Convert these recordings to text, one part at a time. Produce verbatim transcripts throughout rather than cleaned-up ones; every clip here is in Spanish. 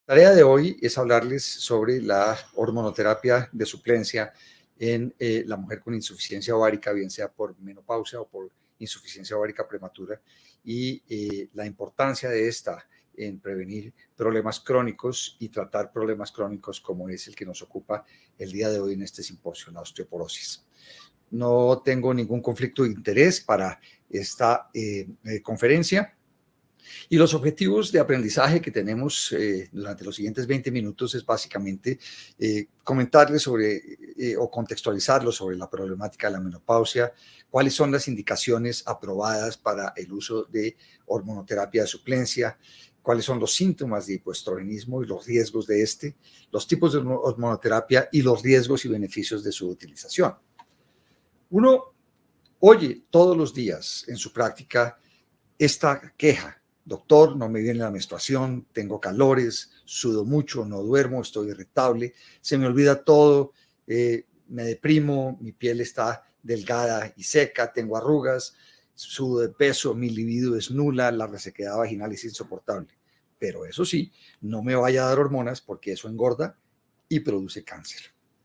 La tarea de hoy es hablarles sobre la hormonoterapia de suplencia en eh, la mujer con insuficiencia ovárica, bien sea por menopausia o por insuficiencia ovárica prematura, y eh, la importancia de esta en prevenir problemas crónicos y tratar problemas crónicos como es el que nos ocupa el día de hoy en este simposio, la osteoporosis. No tengo ningún conflicto de interés para esta eh, eh, conferencia. Y los objetivos de aprendizaje que tenemos eh, durante los siguientes veinte minutos es básicamente eh, comentarles sobre eh, o contextualizarlos sobre la problemática de la menopausia, cuáles son las indicaciones aprobadas para el uso de hormonoterapia de suplencia, cuáles son los síntomas de hipoestrogenismo y los riesgos de este, los tipos de hormonoterapia y los riesgos y beneficios de su utilización. Uno oye todos los días en su práctica esta queja: doctor, no me viene la menstruación, tengo calores, sudo mucho, no duermo, estoy irritable, se me olvida todo, eh, me deprimo, mi piel está delgada y seca, tengo arrugas, sudo de peso, mi libido es nula, la resequedad vaginal es insoportable. Pero eso sí, no me vaya a dar hormonas porque eso engorda y produce cáncer.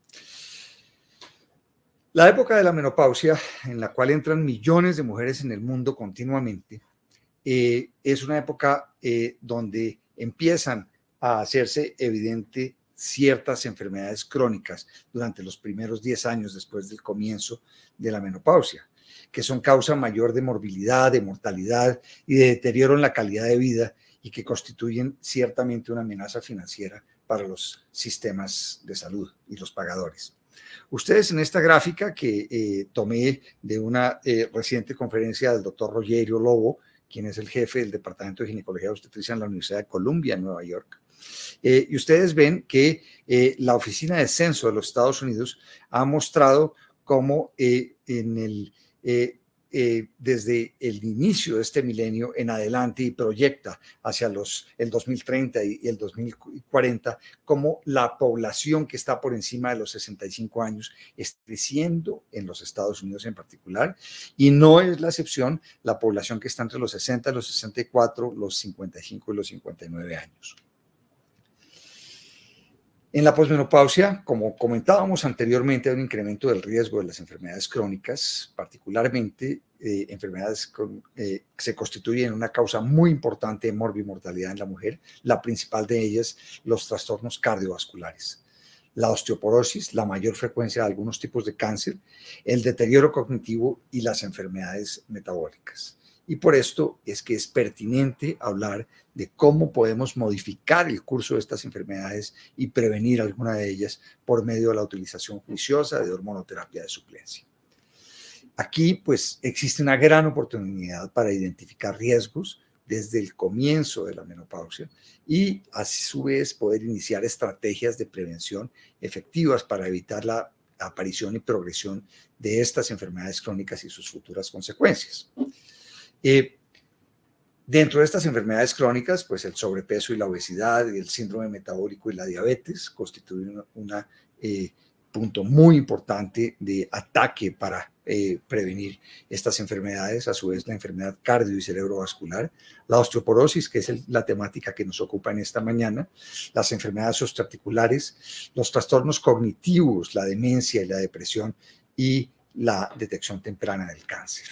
La época de la menopausia, en la cual entran millones de mujeres en el mundo continuamente, Eh, es una época eh, donde empiezan a hacerse evidente ciertas enfermedades crónicas durante los primeros diez años después del comienzo de la menopausia, que son causa mayor de morbilidad, de mortalidad y de deterioro en la calidad de vida y que constituyen ciertamente una amenaza financiera para los sistemas de salud y los pagadores. Ustedes en esta gráfica que eh, tomé de una eh, reciente conferencia del doctor Rogerio Lobo, quien es el jefe del Departamento de Ginecología y Obstetricia en la Universidad de Columbia, en Nueva York. Eh, y ustedes ven que eh, la Oficina de Censo de los Estados Unidos ha mostrado cómo eh, en el, eh, eh, desde el inicio de este milenio en adelante y proyecta hacia los, el dos mil treinta y, y el dos mil cuarenta, cómo la población que está por encima de los sesenta y cinco años está creciendo en los Estados Unidos en particular, y no es la excepción la población que está entre los sesenta, los sesenta y cuatro, los cincuenta y cinco y los cincuenta y nueve años. En la posmenopausia, como comentábamos anteriormente, hay un incremento del riesgo de las enfermedades crónicas, particularmente eh, enfermedades con, eh, que se constituyen una causa muy importante de morbimortalidad en la mujer, la principal de ellas, los trastornos cardiovasculares, la osteoporosis, la mayor frecuencia de algunos tipos de cáncer, el deterioro cognitivo y las enfermedades metabólicas. Y por esto es que es pertinente hablar de cómo podemos modificar el curso de estas enfermedades y prevenir alguna de ellas por medio de la utilización juiciosa de hormonoterapia de suplencia. Aquí, pues, existe una gran oportunidad para identificar riesgos desde el comienzo de la menopausia y, a su vez, poder iniciar estrategias de prevención efectivas para evitar la aparición y progresión de estas enfermedades crónicas y sus futuras consecuencias. Eh, dentro de estas enfermedades crónicas, pues el sobrepeso y la obesidad y el síndrome metabólico y la diabetes constituyen un eh, punto muy importante de ataque para eh, prevenir estas enfermedades. A su vez, la enfermedad cardio y cerebrovascular, la osteoporosis, que es el, la temática que nos ocupa en esta mañana, las enfermedades osteoarticulares, los trastornos cognitivos, la demencia y la depresión y la detección temprana del cáncer.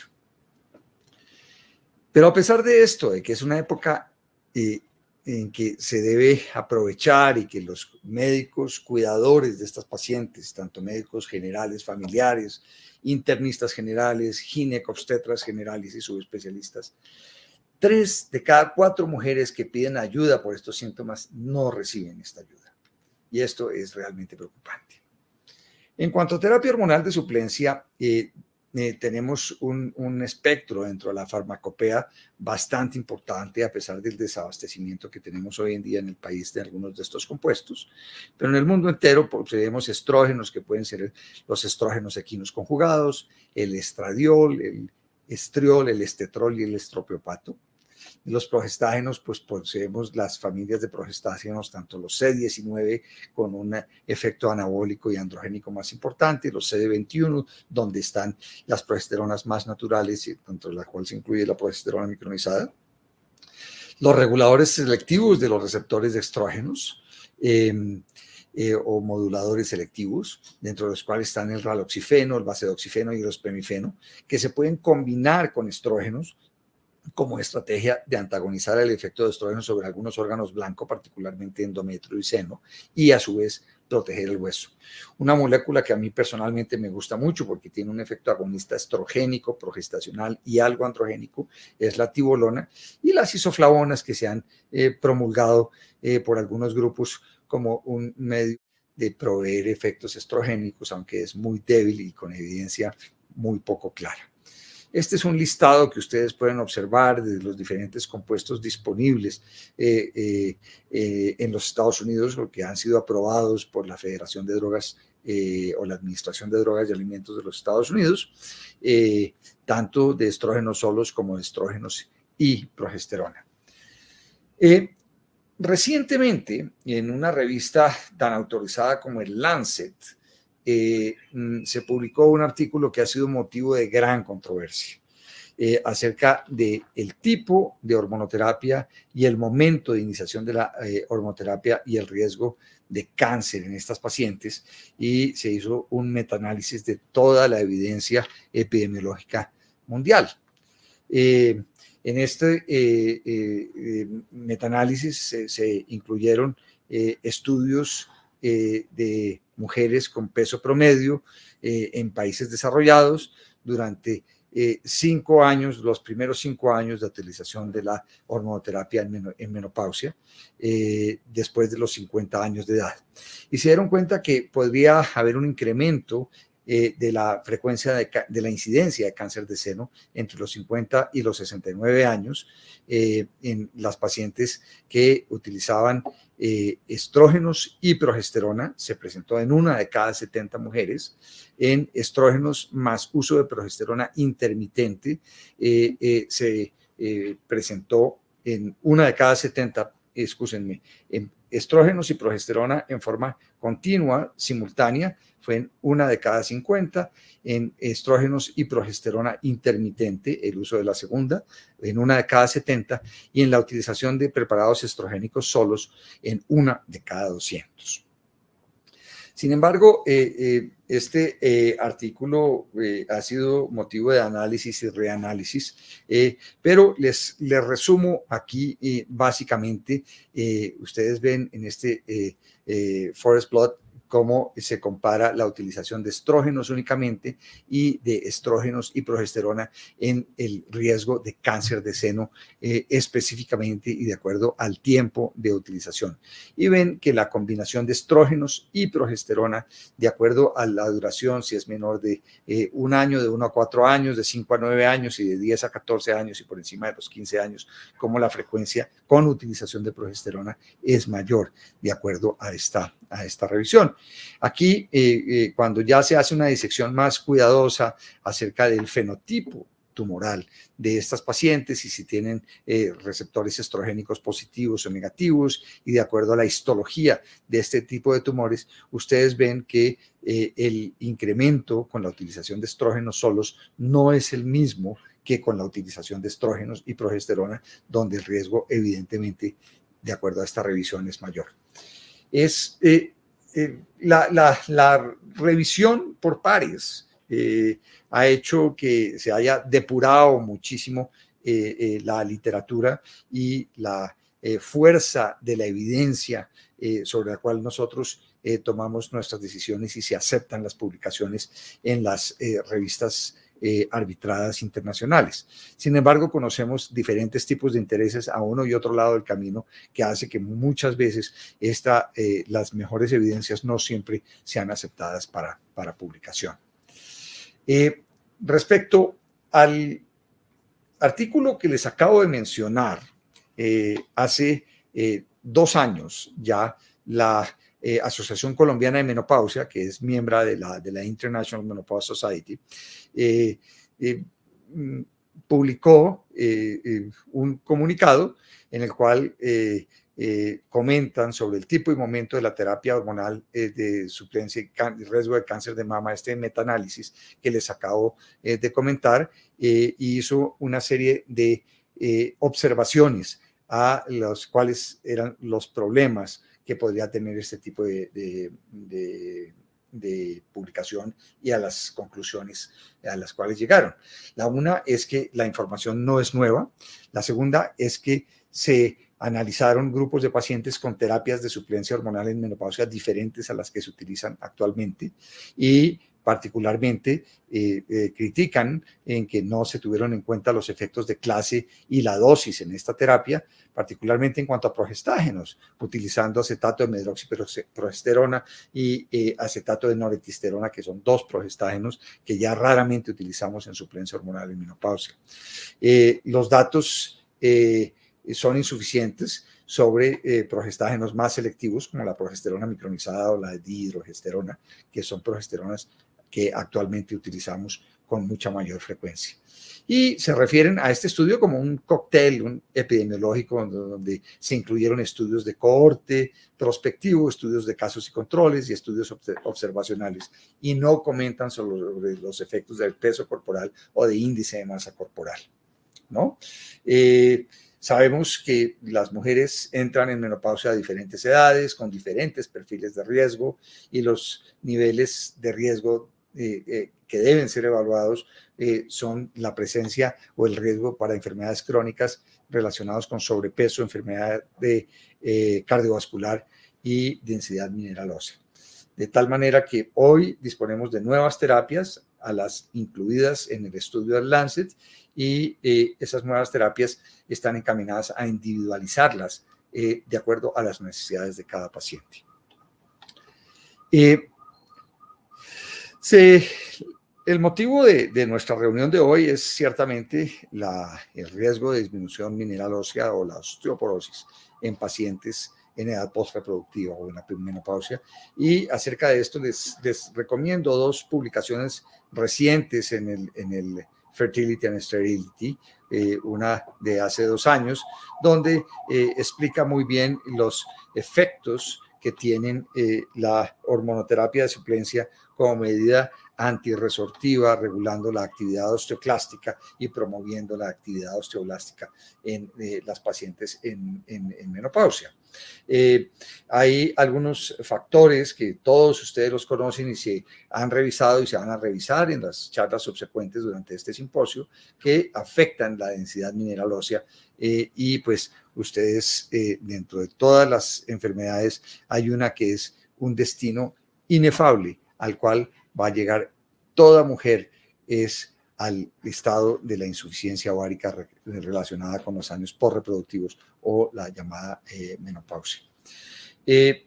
Pero a pesar de esto, de que es una época eh, en que se debe aprovechar y que los médicos cuidadores de estas pacientes, tanto médicos generales, familiares, internistas generales, ginecobstetras generales y subespecialistas, tres de cada cuatro mujeres que piden ayuda por estos síntomas no reciben esta ayuda. Y esto es realmente preocupante. En cuanto a terapia hormonal de suplencia, eh, Eh, tenemos un, un espectro dentro de la farmacopea bastante importante a pesar del desabastecimiento que tenemos hoy en día en el país de algunos de estos compuestos, pero en el mundo entero poseemos estrógenos que pueden ser los estrógenos equinos conjugados, el estradiol, el estriol, el estetrol y el estropiopato. Los progestágenos, pues poseemos las familias de progestágenos, tanto los C diecinueve con un efecto anabólico y androgénico más importante, los C D veintiuno, donde están las progesteronas más naturales, dentro de la cual se incluye la progesterona micronizada. Los reguladores selectivos de los receptores de estrógenos eh, eh, o moduladores selectivos, dentro de los cuales están el raloxifeno, el basedoxifeno y el ospemifeno, que se pueden combinar con estrógenos como estrategia de antagonizar el efecto de estrógeno sobre algunos órganos blancos, particularmente endometrio y seno, y a su vez proteger el hueso. Una molécula que a mí personalmente me gusta mucho porque tiene un efecto agonista estrogénico, progestacional y algo androgénico es la tibolona, y las isoflavonas que se han eh, promulgado eh, por algunos grupos como un medio de proveer efectos estrogénicos, aunque es muy débil y con evidencia muy poco clara. Este es un listado que ustedes pueden observar de los diferentes compuestos disponibles eh, eh, eh, en los Estados Unidos o que han sido aprobados por la Federación de Drogas eh, o la Administración de Drogas y Alimentos de los Estados Unidos, eh, tanto de estrógenos solos como de estrógenos y progesterona. Eh, recientemente, en una revista tan autorizada como el Lancet, Eh, se publicó un artículo que ha sido motivo de gran controversia eh, acerca del tipo de hormonoterapia y el momento de iniciación de la eh, hormonoterapia y el riesgo de cáncer en estas pacientes, y se hizo un metaanálisis de toda la evidencia epidemiológica mundial. Eh, en este eh, eh, metaanálisis se, se incluyeron eh, estudios eh, de mujeres con peso promedio eh, en países desarrollados durante eh, cinco años, los primeros cinco años de utilización de la hormonoterapia en, men en menopausia, eh, después de los cincuenta años de edad. Y se dieron cuenta que podría haber un incremento eh, de la frecuencia de, de la incidencia de cáncer de seno entre los cincuenta y los sesenta y nueve años eh, en las pacientes que utilizaban Eh, estrógenos y progesterona. Se presentó en una de cada setenta mujeres. En estrógenos más uso de progesterona intermitente eh, eh, se eh, presentó en una de cada setenta, excúsenme, en estrógenos y progesterona en forma continua, simultánea, fue en una de cada cincuenta, en estrógenos y progesterona intermitente, el uso de la segunda, en una de cada setenta, y en la utilización de preparados estrogénicos solos en una de cada doscientos. Sin embargo, eh, eh, este eh, artículo eh, ha sido motivo de análisis y reanálisis, eh, pero les, les resumo aquí eh, básicamente, eh, ustedes ven en este eh, eh, forest plot cómo se compara la utilización de estrógenos únicamente y de estrógenos y progesterona en el riesgo de cáncer de seno eh, específicamente y de acuerdo al tiempo de utilización. Y ven que la combinación de estrógenos y progesterona, de acuerdo a la duración, si es menor de eh, un año, de uno a cuatro años, de cinco a nueve años y de diez a catorce años y por encima de los quince años, como la frecuencia con utilización de progesterona es mayor, de acuerdo a esta, a esta revisión. Aquí, eh, eh, cuando ya se hace una disección más cuidadosa acerca del fenotipo tumoral de estas pacientes y si tienen eh, receptores estrogénicos positivos o negativos y de acuerdo a la histología de este tipo de tumores, ustedes ven que eh, el incremento con la utilización de estrógenos solos no es el mismo que con la utilización de estrógenos y progesterona, donde el riesgo evidentemente, de acuerdo a esta revisión, es mayor. Es... Eh, Eh, la, la, la revisión por pares eh, ha hecho que se haya depurado muchísimo eh, eh, la literatura y la eh, fuerza de la evidencia eh, sobre la cual nosotros eh, tomamos nuestras decisiones y se aceptan las publicaciones en las eh, revistas Eh, arbitradas internacionales. Sin embargo, conocemos diferentes tipos de intereses a uno y otro lado del camino que hace que muchas veces esta, eh, las mejores evidencias no siempre sean aceptadas para, para publicación. Eh, respecto al artículo que les acabo de mencionar, eh, hace eh, dos años ya la Eh, Asociación Colombiana de Menopausia, que es miembro de la, de la International Menopause Society, eh, eh, publicó eh, eh, un comunicado en el cual eh, eh, comentan sobre el tipo y momento de la terapia hormonal eh, de suplencia y riesgo de cáncer de mama, este metaanálisis que les acabo eh, de comentar, eh, y hizo una serie de eh, observaciones a los cuales eran los problemas que podría tener este tipo de, de, de, de publicación y a las conclusiones a las cuales llegaron. La una es que la información no es nueva. La segunda es que se analizaron grupos de pacientes con terapias de suplencia hormonal en menopausia diferentes a las que se utilizan actualmente y particularmente eh, eh, critican en que no se tuvieron en cuenta los efectos de clase y la dosis en esta terapia, particularmente en cuanto a progestágenos, utilizando acetato de medroxiprogesterona y eh, acetato de noretisterona, que son dos progestágenos que ya raramente utilizamos en suplencia hormonal en menopausia. Eh, los datos eh, son insuficientes sobre eh, progestágenos más selectivos, como la progesterona micronizada o la dihidrogesterona, que son progesteronas que actualmente utilizamos con mucha mayor frecuencia. Y se refieren a este estudio como un cóctel un epidemiológico donde se incluyeron estudios de cohorte prospectivo, estudios de casos y controles y estudios observacionales, y no comentan sobre los efectos del peso corporal o de índice de masa corporal, ¿no? Eh, Sabemos que las mujeres entran en menopausia a diferentes edades, con diferentes perfiles de riesgo, y los niveles de riesgo eh, eh, que deben ser evaluados eh, son la presencia o el riesgo para enfermedades crónicas relacionadas con sobrepeso, enfermedad de, eh, cardiovascular y densidad mineral ósea. De tal manera que hoy disponemos de nuevas terapias, a las incluidas en el estudio del Lancet, y eh, esas nuevas terapias están encaminadas a individualizarlas eh, de acuerdo a las necesidades de cada paciente. Eh, se, el motivo de, de nuestra reunión de hoy es ciertamente la, el riesgo de disminución mineral ósea o la osteoporosis en pacientes en edad postreproductiva o en la menopausia, y acerca de esto les, les recomiendo dos publicaciones recientes en el, en el Fertility and Sterility, eh, una de hace dos años, donde eh, explica muy bien los efectos que tienen eh, la hormonoterapia de suplencia como medida antirresortiva, regulando la actividad osteoclástica y promoviendo la actividad osteoblástica en eh, las pacientes en, en, en menopausia. Eh, hay algunos factores que todos ustedes los conocen y se han revisado y se van a revisar en las charlas subsecuentes durante este simposio, que afectan la densidad mineral ósea eh, y pues ustedes eh, dentro de todas las enfermedades hay una que es un destino inefable al cual va a llegar toda mujer, es al estado de la insuficiencia ovárica re relacionada con los años postreproductivos o la llamada eh, menopausia. Eh,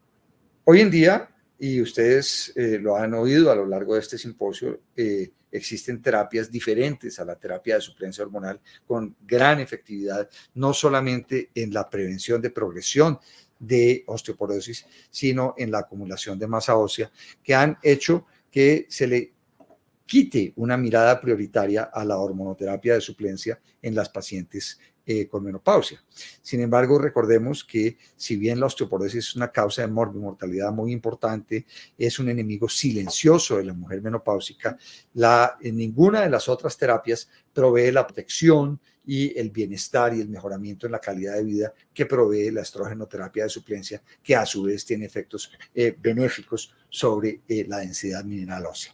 hoy en día, y ustedes eh, lo han oído a lo largo de este simposio, eh, existen terapias diferentes a la terapia de suplencia hormonal con gran efectividad, no solamente en la prevención de progresión de osteoporosis, sino en la acumulación de masa ósea, que han hecho que se le quite una mirada prioritaria a la hormonoterapia de suplencia en las pacientes eh, con menopausia. Sin embargo, recordemos que si bien la osteoporosis es una causa de morbimortalidad muy importante, es un enemigo silencioso de la mujer menopáusica, la, en ninguna de las otras terapias provee la protección y el bienestar y el mejoramiento en la calidad de vida que provee la estrogenoterapia de suplencia, que a su vez tiene efectos eh, benéficos sobre eh, la densidad mineral ósea.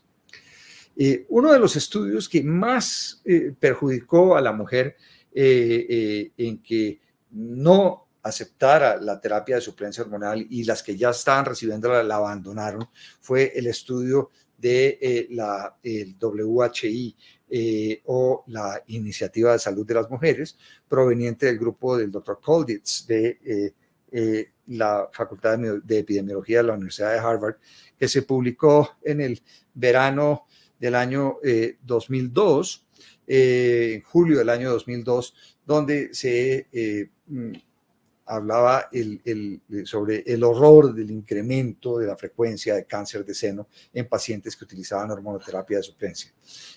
Eh, uno de los estudios que más eh, perjudicó a la mujer eh, eh, en que no aceptara la terapia de suplencia hormonal y las que ya estaban recibiéndola la abandonaron fue el estudio de eh, la, el W H I eh, o la Iniciativa de Salud de las Mujeres, proveniente del grupo del doctor Kolditz de eh, eh, la Facultad de Epidemiología de la Universidad de Harvard, que se publicó en el verano del año eh, dos mil dos, eh, en julio del año dos mil dos, donde se eh, hablaba el, el, sobre el horror del incremento de la frecuencia de cáncer de seno en pacientes que utilizaban hormonoterapia de suplencia.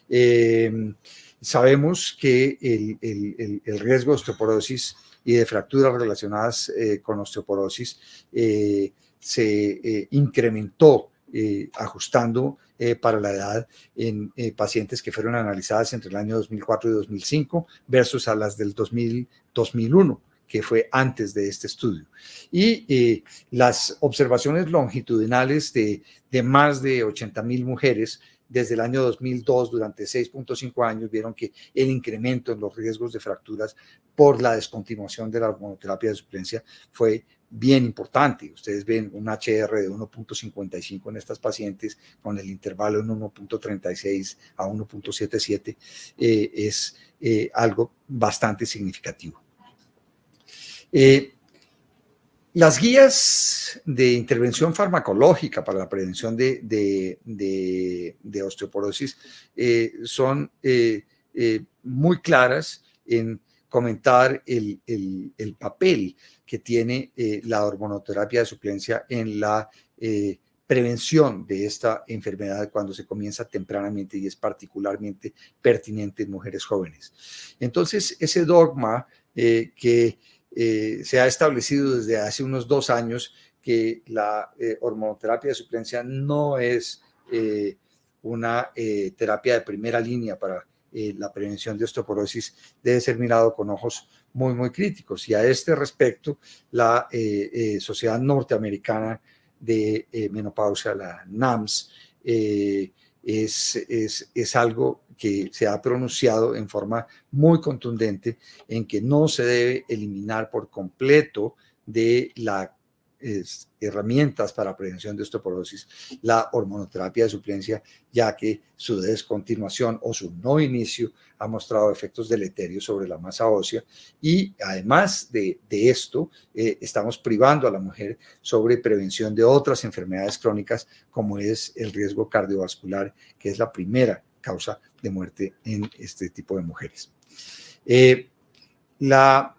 Eh, sabemos que el, el, el, el riesgo de osteoporosis y de fracturas relacionadas eh, con osteoporosis eh, se eh, incrementó eh, ajustando eh, para la edad en eh, pacientes que fueron analizadas entre el año dos mil cuatro y dos mil cinco versus a las del dos mil, dos mil uno, que fue antes de este estudio. Y eh, las observaciones longitudinales de, de más de ochenta mil mujeres desde el año dos mil dos, durante seis punto cinco años, vieron que el incremento en los riesgos de fracturas por la descontinuación de la hormonoterapia de suplencia fue bien importante. Ustedes ven un H R de uno punto cincuenta y cinco en estas pacientes con el intervalo en uno punto treinta y seis a uno punto setenta y siete, eh, es eh, algo bastante significativo. Eh, Las guías de intervención farmacológica para la prevención de, de, de, de osteoporosis eh, son eh, eh, muy claras en comentar el, el, el papel que tiene eh, la hormonoterapia de suplencia en la eh, prevención de esta enfermedad cuando se comienza tempranamente y es particularmente pertinente en mujeres jóvenes. Entonces, ese dogma eh, que Eh, se ha establecido desde hace unos dos años que la eh, hormonoterapia de suplencia no es eh, una eh, terapia de primera línea para eh, la prevención de osteoporosis, debe ser mirado con ojos muy, muy críticos. Y a este respecto, la eh, eh, Sociedad Norteamericana de eh, Menopausia, la NAMS, eh, es, es, es algo que se ha pronunciado en forma muy contundente en que no se debe eliminar por completo de las herramientas para prevención de osteoporosis la hormonoterapia de suplencia, ya que su descontinuación o su no inicio ha mostrado efectos deleterios sobre la masa ósea y además de, de esto eh, estamos privando a la mujer sobre prevención de otras enfermedades crónicas como es el riesgo cardiovascular, que es la primera causa de muerte en este tipo de mujeres. Eh, la,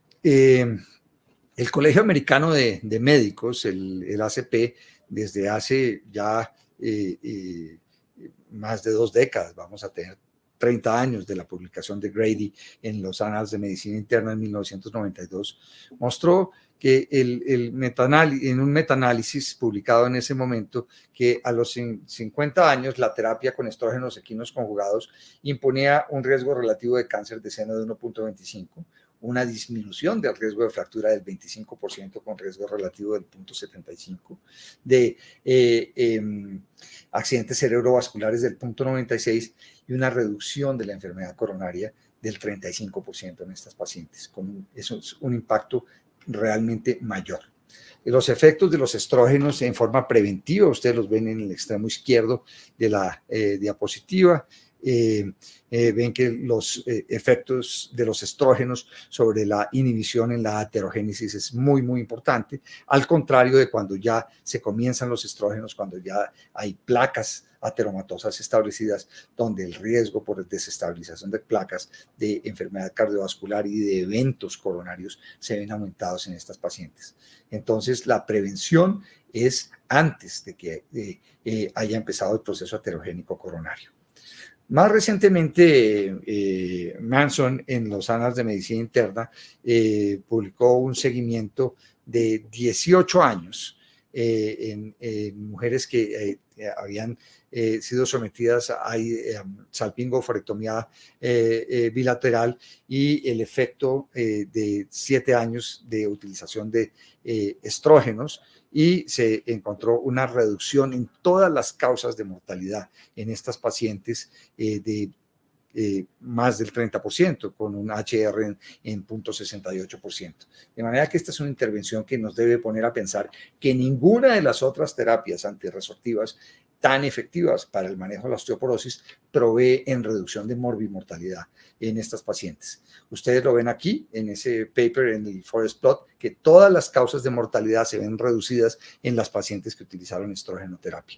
eh, el Colegio Americano de, de Médicos, el, el A C P, desde hace ya eh, eh, más de dos décadas, vamos a tener treinta años de la publicación de Grady en los Annals de Medicina Interna en mil novecientos noventa y dos, mostró que el, el metaanálisis, en un metaanálisis publicado en ese momento, que a los cincuenta años la terapia con estrógenos equinos conjugados imponía un riesgo relativo de cáncer de seno de uno punto veinticinco, una disminución del riesgo de fractura del veinticinco por ciento con riesgo relativo del punto setenta y cinco, de eh, eh, accidentes cerebrovasculares del punto noventa y seis y una reducción de la enfermedad coronaria del treinta y cinco por ciento en estas pacientes. Con, eso es un impacto realmente mayor. Los efectos de los estrógenos en forma preventiva, ustedes los ven en el extremo izquierdo de la eh, diapositiva. Eh, eh, ven que los eh, efectos de los estrógenos sobre la inhibición en la aterogénesis es muy, muy importante, al contrario de cuando ya se comienzan los estrógenos, cuando ya hay placas ateromatosas establecidas, donde el riesgo por desestabilización de placas, de enfermedad cardiovascular y de eventos coronarios se ven aumentados en estas pacientes. Entonces, la prevención es antes de que eh, eh, haya empezado el proceso aterogénico coronario. Más recientemente, eh, Manson, en los Annals de Medicina Interna, eh, publicó un seguimiento de dieciocho años eh, en, en mujeres que eh, habían eh, sido sometidas a eh, salpingoforectomía eh, eh, bilateral y el efecto eh, de siete años de utilización de eh, estrógenos, y se encontró una reducción en todas las causas de mortalidad en estas pacientes eh, de eh, más del treinta por ciento, con un H R en, en cero punto sesenta y ocho por ciento. De manera que esta es una intervención que nos debe poner a pensar que ninguna de las otras terapias antirresortivas tan efectivas para el manejo de la osteoporosis provee en reducción de morbimortalidad en estas pacientes. Ustedes lo ven aquí en ese paper, en el forest plot, que todas las causas de mortalidad se ven reducidas en las pacientes que utilizaron estrogenoterapia.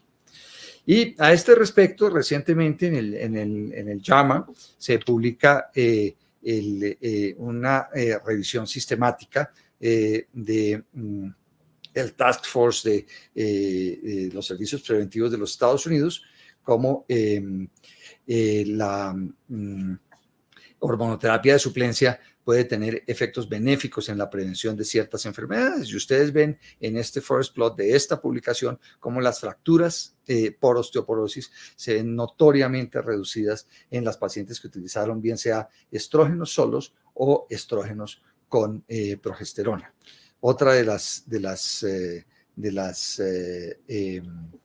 Y a este respecto, recientemente en el, en el, en el JAMA se publica eh, el, eh, una eh, revisión sistemática eh, de mm, el Task Force de eh, eh, los servicios preventivos de los Estados Unidos, como eh, eh, la mm, hormonoterapia de suplencia puede tener efectos benéficos en la prevención de ciertas enfermedades. Y ustedes ven en este forest plot de esta publicación cómo las fracturas eh, por osteoporosis se ven notoriamente reducidas en las pacientes que utilizaron bien sea estrógenos solos o estrógenos con eh, progesterona. Otra de las, de las, eh, de las eh, eh,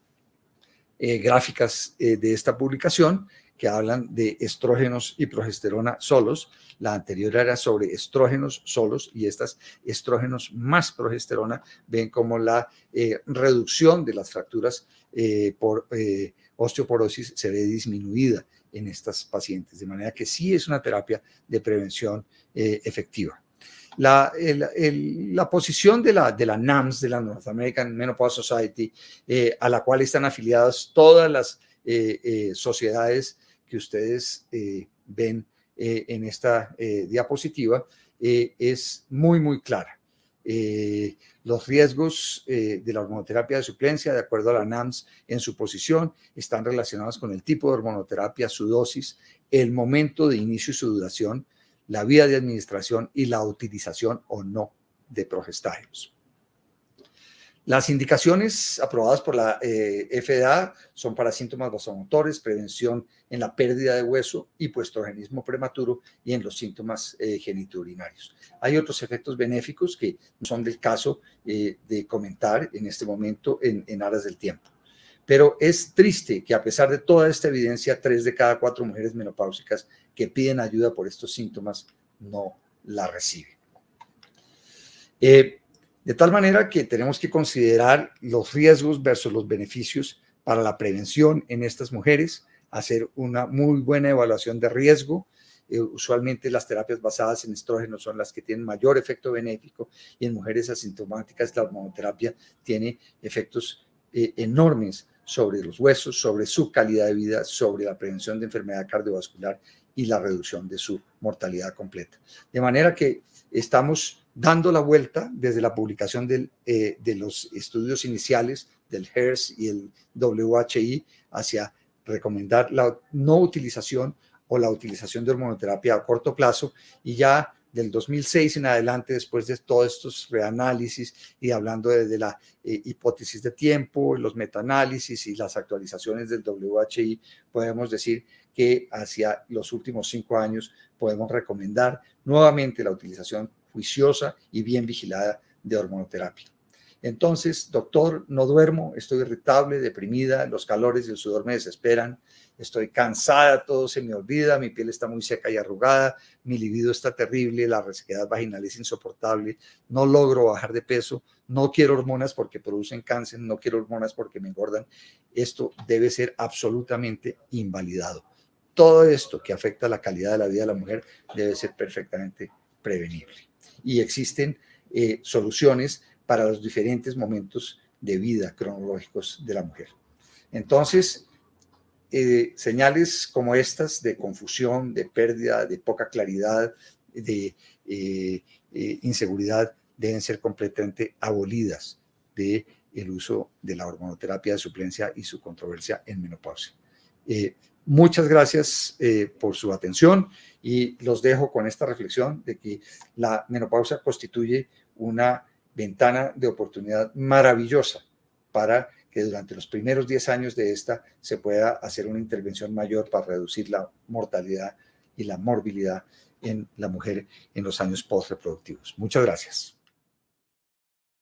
eh, gráficas eh, de esta publicación que hablan de estrógenos y progesterona solos. La anterior era sobre estrógenos solos y estas estrógenos más progesterona ven como la eh, reducción de las fracturas eh, por eh, osteoporosis se ve disminuida en estas pacientes, de manera que sí es una terapia de prevención eh, efectiva. La, el, el, la posición de la, de la NAMS, de la North American Menopause Society, eh, a la cual están afiliadas todas las eh, eh, sociedades que ustedes eh, ven eh, en esta eh, diapositiva, eh, es muy, muy clara. Eh, los riesgos eh, de la hormonoterapia de suplencia, de acuerdo a la NAMS, en su posición, están relacionados con el tipo de hormonoterapia, su dosis, el momento de inicio y su duración, la vía de administración y la utilización o no de progestágenos. Las indicaciones aprobadas por la eh, F D A son para síntomas vasomotores, prevención en la pérdida de hueso, hipoestrogenismo prematuro y en los síntomas eh, genitourinarios. Hay otros efectos benéficos que no son del caso eh, de comentar en este momento en, en aras del tiempo. Pero es triste que a pesar de toda esta evidencia, tres de cada cuatro mujeres menopáusicas que piden ayuda por estos síntomas no la reciben. Eh, de tal manera que tenemos que considerar los riesgos versus los beneficios para la prevención en estas mujeres, hacer una muy buena evaluación de riesgo. Eh, usualmente las terapias basadas en estrógenos son las que tienen mayor efecto benéfico y en mujeres asintomáticas la hormonoterapia tiene efectos eh, enormes sobre los huesos, sobre su calidad de vida, sobre la prevención de enfermedad cardiovascular y la reducción de su mortalidad completa. De manera que estamos dando la vuelta desde la publicación del, eh, de los estudios iniciales del H E R S y el W H I hacia recomendar la no utilización o la utilización de hormonoterapia a corto plazo, y ya del dos mil seis en adelante, después de todos estos reanálisis y hablando de, de la eh, hipótesis de tiempo, los metaanálisis y las actualizaciones del W H I, podemos decir que hacia los últimos cinco años podemos recomendar nuevamente la utilización juiciosa y bien vigilada de hormonoterapia. Entonces, doctor, no duermo, estoy irritable, deprimida, los calores y el sudor me desesperan, estoy cansada, todo se me olvida, mi piel está muy seca y arrugada, mi libido está terrible, la resequedad vaginal es insoportable, no logro bajar de peso, no quiero hormonas porque producen cáncer, no quiero hormonas porque me engordan. Esto debe ser absolutamente invalidado. Todo esto que afecta la calidad de la vida de la mujer debe ser perfectamente prevenible. Y existen eh, soluciones para los diferentes momentos de vida cronológicos de la mujer. Entonces, eh, señales como estas de confusión, de pérdida, de poca claridad, de eh, eh, inseguridad, deben ser completamente abolidas del uso de la hormonoterapia de suplencia y su controversia en menopausia. Eh, muchas gracias eh, por su atención y los dejo con esta reflexión de que la menopausia constituye una ventana de oportunidad maravillosa para que durante los primeros diez años de esta se pueda hacer una intervención mayor para reducir la mortalidad y la morbilidad en la mujer en los años postreproductivos. Muchas gracias.